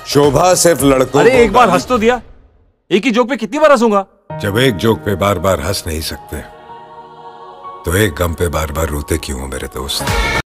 शोभा सिर्फ लड़कों अरे एक बार हंस तो दिया। एक ही जोक पे कितनी बार हंसूंगा? जब एक जोक पे बार बार हंस नहीं सकते तो एक गम पे बार बार रोते क्यों हो मेरे दोस्त?